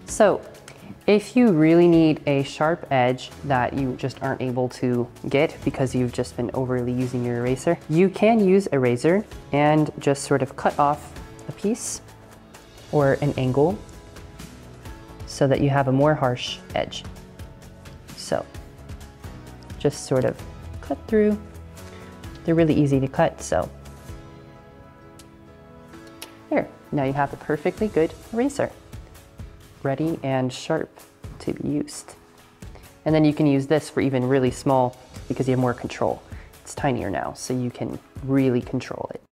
So if you really need a sharp edge that you just aren't able to get because you've just been overly using your eraser, you can use a razor and just sort of cut off a piece or an angle so that you have a more harsh edge. So just sort of cut through. They're really easy to cut, so there. Now you have a perfectly good eraser, ready and sharp to be used. And then you can use this for even really small because you have more control. It's tinier now, so you can really control it.